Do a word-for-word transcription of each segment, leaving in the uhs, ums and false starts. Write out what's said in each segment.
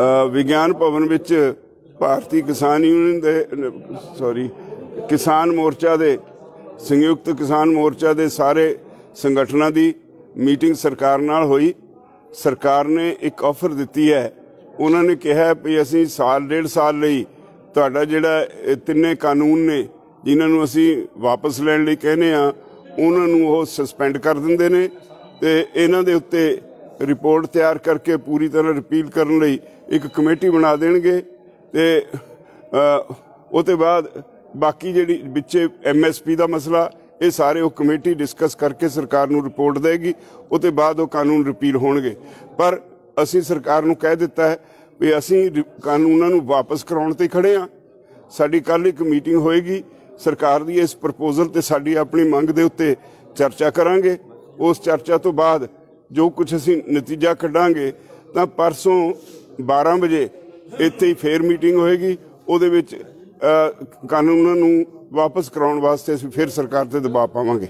विज्ञान भवन विच भारतीय किसान यूनियन दे सॉरी किसान मोर्चा दे संयुक्त किसान मोर्चा दे सारे संगठनों की मीटिंग सरकार नाल हुई। सरकार ने एक ऑफर दिती है, उन्होंने कहा भी असी साल डेढ़ साल लई तुहाडा जिहड़ा तिन्ने कानून ने जिन्होंने असी वापस लैण लई कहने आ उन्होंने वो सस्पेंड कर दिंदे ने ते इन्हां दे उत्ते रिपोर्ट तैयार करके पूरी तरह रिपील करने लई एक कमेटी बना देणगे ते उसते बाद बाकी जिहड़ी विचे एम एस पी का मसला ये सारे वो कमेटी डिस्कस करके सरकार नूं रिपोर्ट देगी। उसते बाद वो कानून रिपील होणगे। पर असी सरकार नूं कह दिता है भी असी कानूनां नूं वापस कराउण ते खड़े हाँ। साडी कल एक मीटिंग होएगी सरकार दी इस प्रपोजल ते साडी अपनी मंग दे उत्ते चर्चा करांगे। उस चर्चा तो बाद जो कुछ असी नतीजा कढ़ांगे तां परसों बारह बजे इत्थे ही फेर मीटिंग होएगी। उहदे विच कानूनां नूं वापस कराउण वास्ते असीं फिर सरकार ते दबाव पावांगे।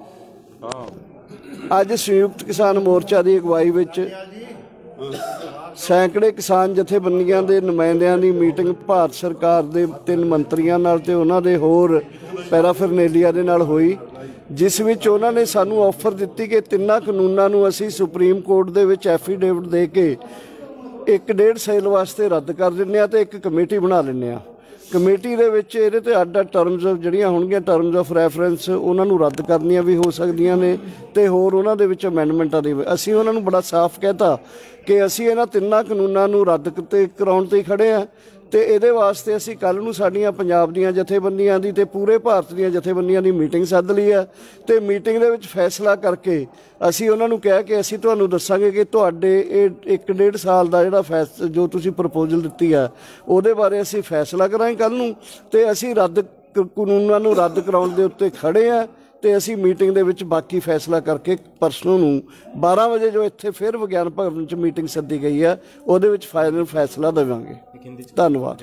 अज संयुक्त किसान मोर्चा की अगवाई विच सैकड़े किसान जथेबंदियां दे नुमाइंदियां दी मीटिंग भारत सरकार दे तीन मंत्रियों नाल ते उन्हां दे होर पैराफरनेलिया दे नाल होई, जिस विच उन्हां ने सानू ऑफर दित्ती कि तिन्नां कानूनां नूं असीं सुप्रीम कोर्ट दे विच एफीडेविट दे के एक डेढ़ साल वास्ते रद्द कर दिंदे आ ते एक कमेटी बना लैंदे आ। कमेटी दे विच इहदे ते अड्ड अड्ड टर्म्स जिहड़ियां होणगीਆਂ टर्म्स ऑफ रैफरेंस उन्हां नूं रद्द करनियां भी हो सकदियां ने ते होर उन्हां दे विच अमेंडमेंटां दे असीं उन्हां नूं बड़ा साफ कहता कि असीं इन्हां तिन्नां कानूनां नूं रद्द ते कराउण ते खड़े आ ते इहदे वास्ते असीं कल नूं साडीआं पंजाब दीआं जथेबंदियां दी ते पूरे भारत दीआं जथेबंदियां दी मीटिंग सੱਦ ਲਈ है ते मीटिंग दे विच फैसला करके असीं उन्हां नूं कह के असीं तुहानूं दस्सांगे कि तुहाडे इह एक डेढ़ साल दा जिहड़ा फैस जो तुसीं प्रपोजल दित्ती है ਉਹਦੇ बारे असीं फैसला करांगे कल नूं ते असीं रद्द कानूनां नूं रद्द कराउण दे उत्ते खड़े आ ਤੇ ਅਸੀਂ ਮੀਟਿੰਗ ਦੇ ਵਿੱਚ ਬਾਕੀ ਫੈਸਲਾ ਕਰਕੇ ਪਰਸੋਂ ਨੂੰ ਬਾਰਾਂ ਵਜੇ ਜੋ ਇੱਥੇ ਫਿਰ ਵਿਗਿਆਨ ਭਵਨ 'ਚ ਮੀਟਿੰਗ ਸੱਦੀ ਗਈ ਹੈ ਉਹਦੇ ਵਿੱਚ ਫਾਈਨਲ ਫੈਸਲਾ ਦੇਵਾਂਗੇ। ਧੰਨਵਾਦ।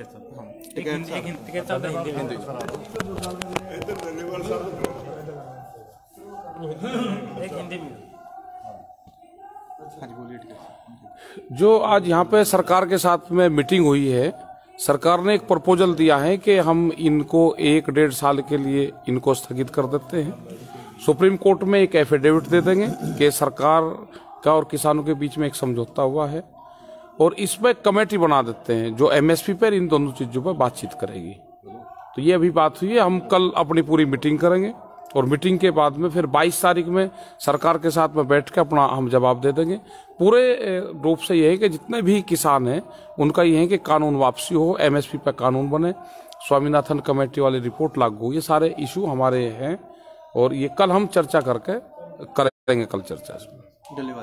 जो आज यहाँ पे सरकार के साथ में मीटिंग हुई है, सरकार ने एक प्रपोजल दिया है कि हम इनको एक डेढ़ साल के लिए इनको स्थगित कर देते हैं। सुप्रीम कोर्ट में एक एफिडेविट दे देंगे कि सरकार का और किसानों के बीच में एक समझौता हुआ है और इसमें कमेटी बना देते हैं जो एमएसपी पर इन दोनों चीजों पर बातचीत करेगी। तो ये अभी बात हुई है, हम कल अपनी पूरी मीटिंग करेंगे और मीटिंग के बाद में फिर बाईस तारीख में सरकार के साथ में बैठ के अपना हम जवाब दे देंगे। पूरे रूप से ये है कि जितने भी किसान हैं उनका ये है कि कानून वापसी हो, एमएसपी पर कानून बने, स्वामीनाथन कमेटी वाली रिपोर्ट लागू हो, ये सारे इशू हमारे हैं और ये कल हम चर्चा करके करेंगे कल चर्चा इसमें।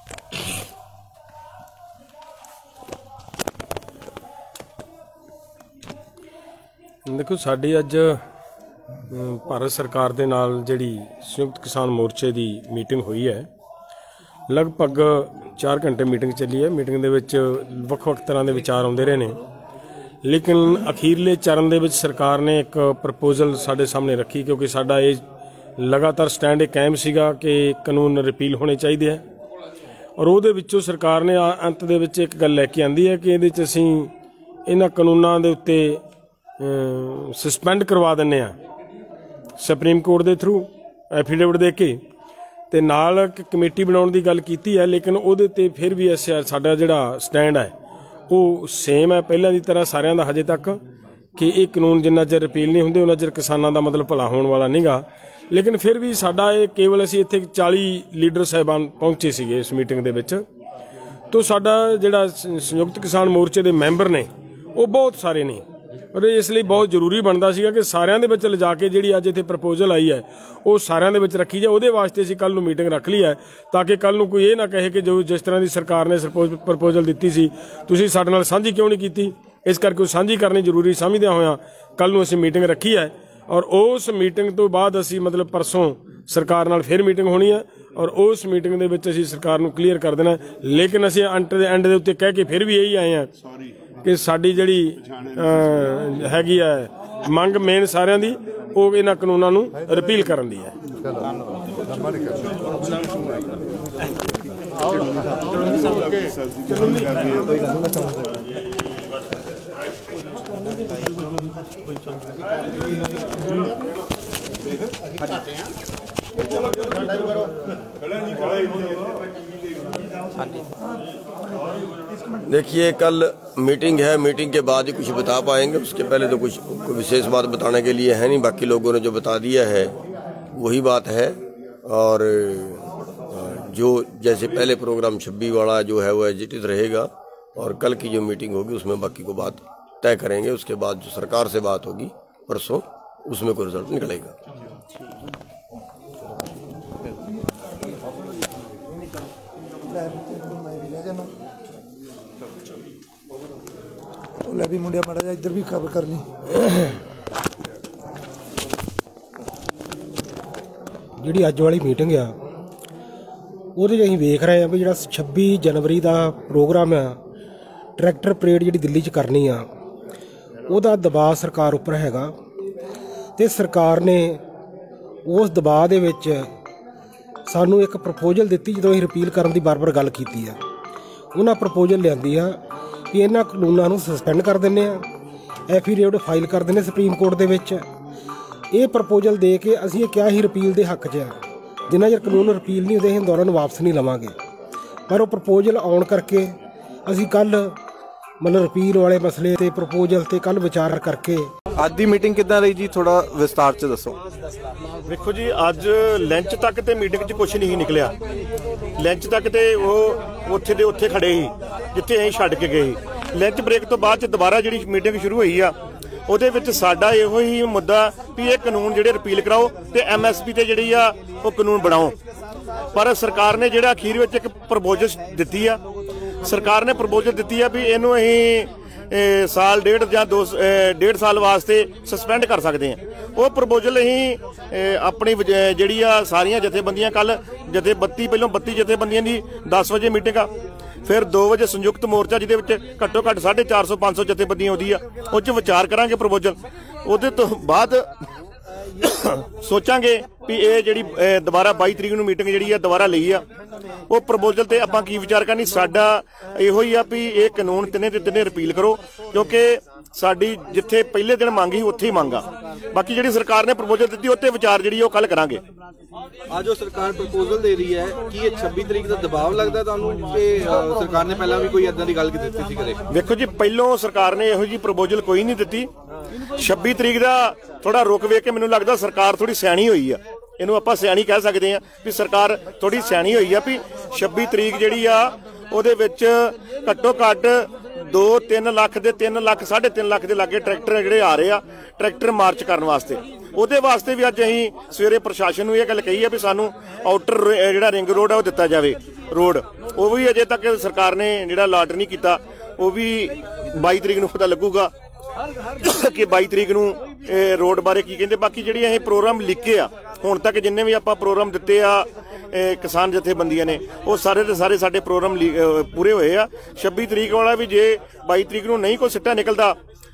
देखो साडी अज भारत सरकार दे नाल जिहड़ी संयुक्त किसान मोर्चे की मीटिंग हुई है, लगभग चार घंटे मीटिंग चली है। मीटिंग दे विच वख-वख तरह के विचार आउंदे रहे ने, लेकिन अखीरले चरण दे विच सरकार ने एक प्रपोजल साडे सामने रखी क्योंकि साडा ये लगातार स्टैंड एक कायम सीगा कि कानून रिपील होने चाहिए है और उहदे विचों सरकार ने अंत दे विच एक गल लैके आंदी है कि इहदे च असीं इन्हां कानूनां दे उत्ते सस्पेंड करवा दिंदे आ सुप्रीम कोर्ट के थ्रू एफीडेविट दे के ते नाल कमेटी बनाउण दी गल कीती है, लेकिन उहदे ते फिर भी अस साडा जिहड़ा स्टैंड है वो सेम है पहलां दी तरह सारियां दा हजे तक कि ये कानून जिन्ना चਿਰ रिपील नहीं हुंदे उन्ना चਿਰ किसानां दा मतलब भला होण वाला नहीं गा। लेकिन फिर भी साडा ये केवल असीं इत्थे चाली लीडर साहिबान पहुंचे सीगे इस मीटिंग दे विच, तो साडा जिहड़ा संयुक्त किसान मोर्चे दे मैंबर ने वो बहुत सारे ने और इसलिए बहुत जरूरी बनता सीगा कि सारिਆਂ ਦੇ ਵਿੱਚ ਲਿਜਾ ਕੇ ਜਿਹੜੀ ਅੱਜ ਇੱਥੇ ਪ੍ਰਪੋਜ਼ਲ ਆਈ ਹੈ ਉਹ ਸਾਰਿਆਂ ਦੇ ਵਿੱਚ ਰੱਖੀ ਜਾਏ। ਉਹਦੇ ਵਾਸਤੇ ਅਸੀਂ ਕੱਲ ਨੂੰ ਮੀਟਿੰਗ ਰੱਖ ਲਈ ਹੈ ਤਾਂ ਕਿ ਕੱਲ ਨੂੰ ਕੋਈ ਇਹ ਨਾ ਕਹੇ ਕਿ ਜੋ ਜਿਸ ਤਰ੍ਹਾਂ ਦੀ ਸਰਕਾਰ ਨੇ ਪ੍ਰਪੋਜ਼ਲ ਦਿੱਤੀ ਸੀ ਤੁਸੀਂ ਸਾਡੇ ਨਾਲ ਸਾਂਝੀ ਕਿਉਂ ਨਹੀਂ ਕੀਤੀ। ਇਸ ਕਰਕੇ ਸਾਂਝੀ ਕਰਨੀ ਜ਼ਰੂਰੀ ਸਮਝਦਿਆਂ ਹੋਇਆਂ ਕੱਲ ਨੂੰ ਅਸੀਂ ਮੀਟਿੰਗ ਰੱਖੀ ਹੈ और उस मीटिंग तो बाद असी मतलब परसों सरकार नाल फिर मीटिंग होनी है और उस मीटिंग दे विच असी सरकार नूं क्लीयर कर देना। लेकिन असी अंत दे एंड दे उत्ते कह के फिर भी यही आए हैं कि साडी जिहड़ी हैगी है मंग मेन सारियां दी ਉਹ ਇਹਨਾਂ ਕਾਨੂੰਨਾਂ ਨੂੰ ਰਿਪੀਲ ਕਰਨ ਦੀ ਹੈ। देखिए, कल मीटिंग है, मीटिंग के बाद ही कुछ बता पाएंगे। उसके पहले तो कुछ विशेष बात बताने के लिए है नहीं। बाकी लोगों ने जो बता दिया है वही बात है। और जो जैसे पहले प्रोग्राम छब्बीस वाला जो है वो एजिटेड रहेगा, और कल की जो मीटिंग होगी उसमें बाकी को बात तय करेंगे। उसके बाद जो सरकार से बात होगी परसों, उसमें कोई रिजल्ट निकलेगा। भी मुंडिया माड़ा जा इधर भी खबर करनी। ਜਿਹੜੀ ਅੱਜ ਵਾਲੀ ਮੀਟਿੰਗ ਆ ਉਹਦੇ 'ਚ ਅਸੀਂ ਵੇਖ ਰਹੇ ਹਾਂ ਵੀ ਜਿਹੜਾ ਛੱਬੀ ਜਨਵਰੀ ਦਾ ਪ੍ਰੋਗਰਾਮ ਆ ਟਰੈਕਟਰ ਪਰੇਡ ਜਿਹੜੀ ਦਿੱਲੀ 'ਚ ਕਰਨੀ ਆ, ਉਹਦਾ ਦਬਾਅ ਸਰਕਾਰ ਉੱਪਰ ਹੈਗਾ ਤੇ ਸਰਕਾਰ ਨੇ ਉਸ ਦਬਾਅ ਦੇ ਵਿੱਚ ਸਾਨੂੰ ਇੱਕ ਪ੍ਰਪੋਜ਼ਲ ਦਿੱਤੀ। ਜਦੋਂ ਅਸੀਂ ਰਿਪੀਲ ਕਰਨ ਦੀ ਬਾਰ-ਬਾਰ ਗੱਲ ਕੀਤੀ ਆ, ਉਹਨਾਂ ਪ੍ਰਪੋਜ਼ਲ ਲਿਆਂਦੀ ਆ ਕਿ ਇਹਨਾਂ ਕਾਨੂੰਨਾਂ ਨੂੰ ਸਸਪੈਂਡ ਕਰ ਦਿੰਦੇ ਆ, ਐਫੀਡੇਵਿਟ ਫਾਈਲ ਕਰ ਦਿੰਦੇ ਸੁਪਰੀਮ ਕੋਰਟ ਦੇ ਵਿੱਚ। ਇਹ ਪ੍ਰਪੋਜ਼ਲ ਦੇ ਕੇ ਅਸੀਂ ਇਹ ਕਿਹਾ ਹੀ ਰਿਪੀਲ ਦੇ ਹੱਕ 'ਚ ਆ। ਜਿੰਨਾ ਚਿਰ ਕਾਨੂੰਨ ਰਿਪੀਲ ਨਹੀਂ ਹੁੰਦੇ ਹਿੰਦੌਰਾਂ ਨੂੰ ਵਾਪਸ ਨਹੀਂ ਲਵਾਂਗੇ। ਪਰ ਉਹ ਪ੍ਰਪੋਜ਼ਲ ਆਉਣ ਕਰਕੇ ਅਸੀਂ ਕੱਲ੍ਹ ਮਤਲਬ ਰਿਪੀਲ ਵਾਲੇ ਮਸਲੇ ਤੇ ਪ੍ਰਪੋਜ਼ਲ ਤੇ ਕੱਲ੍ਹ ਵਿਚਾਰ ਕਰਕੇ। ਅੱਜ ਦੀ ਮੀਟਿੰਗ ਕਿੱਦਾਂ ਰਹੀ ਜੀ, ਥੋੜਾ ਵਿਸਤਾਰ 'ਚ ਦੱਸੋ। ਦੇਖੋ ਜੀ, ਅੱਜ ਲੰਚ ਤੱਕ ਤੇ ਮੀਟਿੰਗ 'ਚ ਕੁਝ ਨਹੀਂ ਨਿਕਲਿਆ। ਲੰਚ ਤੱਕ ਤੇ ਉਹ ਉੱਥੇ ਦੇ ਉੱਥੇ ਖੜੇ ਸੀ ਜਿੱਥੇ ਅਸੀਂ ਛੱਡ ਕੇ ਗਏ। ਲੰਚ ਬ੍ਰੇਕ ਤੋਂ ਬਾਅਦ 'ਚ ਦੁਬਾਰਾ ਜਿਹੜੀ ਮੀਟਿੰਗ ਸ਼ੁਰੂ ਹੋਈ ਆ, ਉਹਦੇ ਵਿੱਚ ਸਾਡਾ ਇਹੋ ਹੀ ਮੁੱਦਾ ਵੀ ਇਹ ਕਾਨੂੰਨ ਜਿਹੜੇ ਰਿਪੀਲ ਕਰਾਓ ਤੇ ਐਮ ਐਸ ਪੀ ਤੇ ਜਿਹੜੀ ਆ ਉਹ ਕਾਨੂੰਨ ਬਣਾਓ। ਪਰ ਸਰਕਾਰ ਨੇ ਜਿਹੜਾ ਅਖੀਰ ਵਿੱਚ ਇੱਕ ਪ੍ਰਪੋਜ਼ਲ ਦਿੱਤੀ ਆ, ਸਰਕਾਰ ਨੇ ਪ੍ਰਪੋਜ਼ਲ ਦਿੱਤੀ ਆ ਵੀ ਇਹਨੂੰ ਅਸੀਂ ਸਾਲ ਡੇਢ ਜਾਂ ਦੋ ਡੇਢ ਸਾਲ ਵਾਸਤੇ ਸਸਪੈਂਡ ਕਰ ਸਕਦੇ ਹਾਂ। ਉਹ ਪ੍ਰਪੋਜ਼ਲ ਅਸੀਂ ਆਪਣੀ ਜਿਹੜੀ ਆ ਸਾਰੀਆਂ ਜਥੇਬੰਦੀਆਂ ਕੱਲ ਜਥੇ ਬੱਤੀ ਪਹਿਲਾਂ ਬੱਤੀ ਜਥੇਬੰਦੀਆਂ ਦੀ ਦਸ ਵਜੇ ਮੀਟਿੰਗ ਆ, ਫਿਰ ਦੋ ਵਜੇ ਸੰਯੁਕਤ ਮੋਰਚਾ ਜਿਹਦੇ ਵਿੱਚ ਘੱਟੋ ਘੱਟ ਸਾਢੇ ਚਾਰ ਸੌ ਪੰਜ ਸੌ ਜਥੇਬੰਦੀਆਂ ਆਉਂਦੀ ਆ, ਉਹ 'ਚ ਵਿਚਾਰ ਕਰਾਂਗੇ ਪ੍ਰਪੋਜ਼ਲ। ਉਹਦੇ ਤੋਂ ਬਾਅਦ ਸੋਚਾਂਗੇ ਵੀ ਇਹ ਜਿਹੜੀ ਦੁਬਾਰਾ ਬਾਈ ਤਰੀਕ ਨੂੰ ਮੀਟਿੰਗ ਜਿਹੜੀ ਆ ਦੁਬਾਰਾ ਲਈ ਆ, ਉਹ ਪ੍ਰਪੋਜ਼ਲ ਤੇ ਆਪਾਂ ਕੀ ਵਿਚਾਰ ਕਰਨੀ। ਸਾਡਾ ਇਹੋ ਹੀ ਆ ਵੀ ਇਹ ਕਾਨੂੰਨ ਤਿੰਨੇ ਤੇ ਤਿੰਨੇ ਰਿਪੀਲ ਕਰੋ, ਕਿਉਂਕਿ ਸਾਡੀ ਜਿੱਥੇ ਪਹਿਲੇ ਦਿਨ ਮੰਗ ਸੀ ਉੱਥੇ ਹੀ ਮੰਗ ਆ। ਬਾਕੀ ਜਿਹੜੀ ਸਰਕਾਰ ਨੇ ਪ੍ਰਪੋਜ਼ਲ ਦਿੱਤੀ ਉੱਤੇ ਵਿਚਾਰ ਜਿਹੜੀ ਉਹ ਕੱਲ ਕਰਾਂਗੇ। ਅੱਜ ਜੋ ਸਰਕਾਰ ਪ੍ਰਪੋਜ਼ਲ ਦੇ ਰਹੀ ਹੈ, ਕੀ ਇਹ ਛੱਬੀ ਤਰੀਕ ਦਾ ਦਬਾਅ ਲੱਗਦਾ ਤੁਹਾਨੂੰ ਕਿ ਸਰਕਾਰ ਨੇ ਪਹਿਲਾਂ ਵੀ ਕੋਈ ਏਦਾਂ ਦੀ ਗੱਲ ਦਿੱਤੀ ਸੀ ਕਦੇ? ਵੇਖੋ ਜੀ, ਪਹਿਲੋਂ ਸਰਕਾਰ ਨੇ ਇਹੋ ਜੀ ਪ੍ਰਪੋਜ਼ਲ ਕੋਈ ਨਹੀਂ ਦਿੱਤੀ। ਛੱਬੀ ਤਰੀਕ ਦਾ ਥੋੜਾ ਰੁਕ ਵੇਖ ਕੇ ਮੈਨੂੰ ਲੱਗਦਾ ਸਰਕਾਰ ਥੋੜੀ ਸਿਆਣੀ ਹੋਈ ਆ। ਇਹਨੂੰ ਆਪਾਂ ਸਿਆਣੀ ਕਹਿ ਸਕਦੇ ਆ ਵੀ ਸਰਕਾਰ ਥੋੜੀ ਸਿਆਣੀ ਹੋਈ ਆ ਵੀ ਛੱਬੀ ਤਰੀਕ ਜਿਹੜੀ ਆ ਉਹਦੇ ਵਿੱਚ ਘੱਟੋ ਘੱਟ ਦੋ ਤਿੰਨ ਲੱਖ ਦੇ ਤਿੰਨ ਲੱਖ ਸਾਢੇ ਤਿੰਨ ਲੱਖ ਦੇ ਲਾਗੇ ਟਰੈਕਟਰ ਜਿਹੜੇ ਆ ਰਹੇ ਆ ਟਰੈਕਟਰ ਮਾਰਚ ਕਰਨ ਵਾਸਤੇ। ਉਹਦੇ ਵਾਸਤੇ ਵੀ ਅੱਜ ਅਸੀਂ ਸਵੇਰੇ ਪ੍ਰਸ਼ਾਸਨ ਨੂੰ ਇਹ ਗੱਲ ਕਹੀ ਆ ਵੀ ਸਾਨੂੰ ਆਊਟਰ ਜਿਹੜਾ ਰਿੰਗ ਰੋਡ ਆ ਉਹ ਦਿੱਤਾ ਜਾਵੇ ਰੋਡ। ਉਹ ਵੀ ਅਜੇ ਤੱਕ ਸਰਕਾਰ ਨੇ ਜਿਹੜਾ ਅਲਾਟ ਨਹੀਂ ਕੀਤਾ। ਉਹ ਵੀ ਬਾਈ ਤਰੀਕ ਨੂੰ ਪਤਾ ਲੱਗੂਗਾ ਕਿ ਬਾਈ ਤਰੀਕ ਨੂੰ ਇਹ ਰੋਡ ਬਾਰੇ ਕੀ ਕਹਿੰਦੇ। ਬਾਕੀ ਜਿਹੜੀ ਇਹ ਪ੍ਰੋਗਰਾਮ ਲਿਖੇ ਆ ਹੁਣ ਤੱਕ ਜਿੰਨੇ ਵੀ ਆਪਾਂ ਪ੍ਰੋਗਰਾਮ ਦਿੱਤੇ ਆ ਕਿਸਾਨ ਜਥੇਬੰਦੀਆਂ ਨੇ, ਉਹ ਸਾਰੇ ਦੇ ਸਾਰੇ ਸਾਡੇ ਪ੍ਰੋਗਰਾਮ ਪੂਰੇ ਹੋਏ ਆ। ਛੱਬੀ ਤਰੀਕ ਵਾਲਾ ਵੀ ਜੇ ਬਾਈ ਤਰੀਕ ਨੂੰ ਨਹੀਂ ਕੋਈ ਸਿੱਟਾ ਨਿਕਲਦਾ,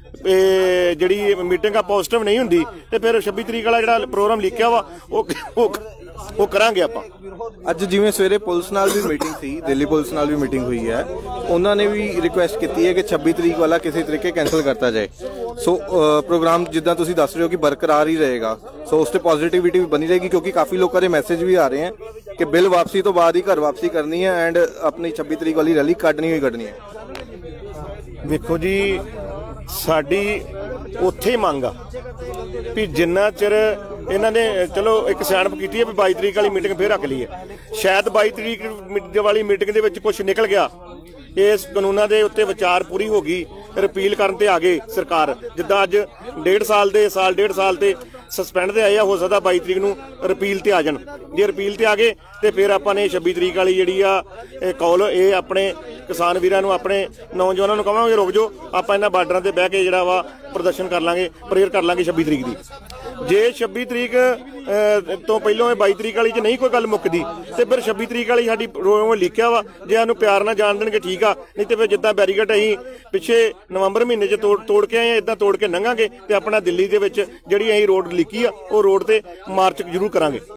ਜਿਹੜੀ ਮੀਟਿੰਗ ਆ ਪੋਜ਼ਿਟਿਵ ਨਹੀਂ ਹੁੰਦੀ, ਤੇ ਫਿਰ ਛੱਬੀ ਤਰੀਕ ਵਾਲਾ ਜਿਹੜਾ ਪ੍ਰੋਗਰਾਮ ਲਿਖਿਆ ਵਾ ਉਹ ਉਹ ਕਰਾਂਗੇ ਆਪਾਂ। ਅੱਜ ਜਿਵੇਂ ਸਵੇਰੇ ਪੁਲਿਸ ਨਾਲ ਵੀ ਮੀਟਿੰਗ ਸੀ, ਦਿੱਲੀ ਪੁਲਿਸ ਨਾਲ ਵੀ ਮੀਟਿੰਗ ਹੋਈ ਹੈ, ਉਹਨਾਂ ਨੇ ਵੀ ਰਿਕੁਐਸਟ ਕੀਤੀ ਹੈ ਕਿ ਛੱਬੀ ਤਰੀਕ ਵਾਲਾ ਕਿਸੇ ਤਰੀਕੇ ਕੈਂਸਲ ਕਰਤਾ ਜਾਏ। ਸੋ ਪ੍ਰੋਗਰਾਮ ਜਿੱਦਾਂ ਤੁਸੀਂ ਦੱਸ ਰਹੇ ਹੋ ਕਿ ਬਰਕਰਾਰ ਹੀ ਰਹੇਗਾ, ਸੋ ਉਸ ਤੇ ਪੋਜ਼ਿਟਿਵਿਟੀ ਵੀ ਬਣੀ ਰਹੇਗੀ, ਕਿਉਂਕਿ ਕਾਫੀ ਲੋਕਾਂ ਦੇ ਮੈਸੇਜ ਵੀ ਆ ਰਹੇ ਹੈ ਕਿ ਬਿੱਲ ਵਾਪਸੀ ਤੋਂ ਬਾਅਦ ਹੀ ਘਰ ਵਾਪਸੀ ਕਰਨੀ ਹੈ ਐਂਡ ਆਪਣੀ ਛੱਬੀ ਤਰੀਕ ਵਾਲੀ ਰੈਲੀ ਕੱਢਣੀ ਹੋਈ ਕੱਢਣੀ ਹੈ। ਵੇਖੋ ਜੀ, ਸਾਡੀ ਉੱਥੇ ਹੀ ਮੰਗ ਆ ਵੀ ਜਿੰਨਾ ਚਿਰ ਇਹਨਾਂ ਨੇ ਚਲੋ ਇੱਕ ਸਿਆਣਪ ਕੀਤੀ ਹੈ ਵੀ ਬਾਈ ਤਰੀਕ ਵਾਲੀ ਮੀਟਿੰਗ ਫੇਰ ਰੱਖ ਲਈ ਹੈ। ਸ਼ਾਇਦ ਬਾਈ ਤਰੀਕ ਵਾਲੀ ਮੀਟਿੰਗ ਦੇ ਵਿੱਚ ਕੁਝ ਨਿਕਲ ਗਿਆ, ਇਸ ਕਾਨੂੰਨਾਂ ਦੇ ਉੱਤੇ ਵਿਚਾਰ ਪੂਰੀ ਹੋ ਗਈ, ਰਿਪੀਲ ਕਰਨ ਤੇ ਆ ਗਏ ਸਰਕਾਰ। ਜਿੱਦਾਂ ਅੱਜ ਡੇਢ ਸਾਲ ਦੇ ਸਾਲ ਡੇਢ ਸਾਲ ਤੇ ਸਸਪੈਂਡ ਤੇ ਆਏ ਆ, ਹੋ ਸਕਦਾ ਬਾਈ ਤਰੀਕ ਨੂੰ ਰਿਪੀਲ ਤੇ ਆ ਜਾਣ। ਜੇ ਰਿਪੀਲ ਤੇ ਆ ਗਏ ਤੇ ਫਿਰ ਆਪਾਂ ਨੇ ਛੱਬੀ ਤਰੀਕ ਵਾਲੀ ਜਿਹੜੀ ਆ ਕੌਲ ਇਹ ਆਪਣੇ ਕਿਸਾਨ ਵੀਰਾਂ ਨੂੰ ਆਪਣੇ ਨੌਜਵਾਨਾਂ ਨੂੰ ਕਹਾਂਗੇ ਰੁਕ ਜਾਓ, ਆਪਾਂ ਇਹਨਾਂ ਬਾਰਡਰਾਂ ਤੇ ਬਹਿ ਕੇ ਜਿਹੜਾ ਵਾ ਪ੍ਰਦਰਸ਼ਨ ਕਰ ਲਾਂਗੇ, ਪ੍ਰੇਅਰ ਕਰ ਲਾਂਗੇ ਛੱਬੀ ਤਰੀਕ ਦੀ। ਜੇ ਛੱਬੀ ਤਰੀਕ ਤੋਂ ਪਹਿਲਾਂ ਬਾਈ ਤਰੀਕ ਵਾਲੀ 'ਚ ਨਹੀਂ ਕੋਈ ਗੱਲ ਮੁੱਕਦੀ ਤੇ ਫਿਰ ਛੱਬੀ ਤਰੀਕ ਵਾਲੀ ਸਾਡੀ ਲਿਖਿਆ ਵਾ, ਜੇ ਸਾਨੂੰ ਪਿਆਰ ਨਾਲ ਜਾਣ ਦੇਣਗੇ ਠੀਕ ਆ, ਨਹੀਂ ਤੇ ਫਿਰ ਜਿੱਦਾਂ ਬੈਰੀਕੇਡ ਅਸੀਂ ਪਿੱਛੇ ਨਵੰਬਰ ਮਹੀਨੇ 'ਚ ਤੋੜ ਤੋੜ ਕੇ ਆਏ ਆ, ਇਦਾਂ ਤੋੜ ਕੇ ਲੰਘਾਂਗੇ ਤੇ ਆਪਣਾ ਦਿੱਲੀ ਦੇ ਵਿੱਚ ਜਿਹੜੀ ਅਸੀਂ ਰੋਡ ਲਿਖੀ ਆ ਉਹ ਰੋਡ ਤੇ ਮਾਰਚ ਜ਼ਰੂਰ ਕਰਾਂਗੇ।